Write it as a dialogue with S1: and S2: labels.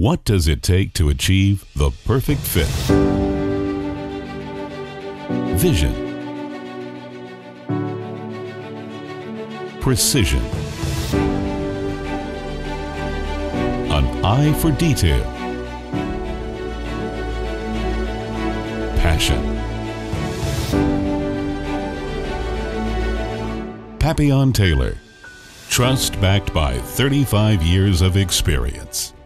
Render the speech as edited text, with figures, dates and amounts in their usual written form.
S1: What does it take to achieve the perfect fit? Vision, precision, an eye for detail, passion. Papillon Tailor. Trust backed by 35 years of experience.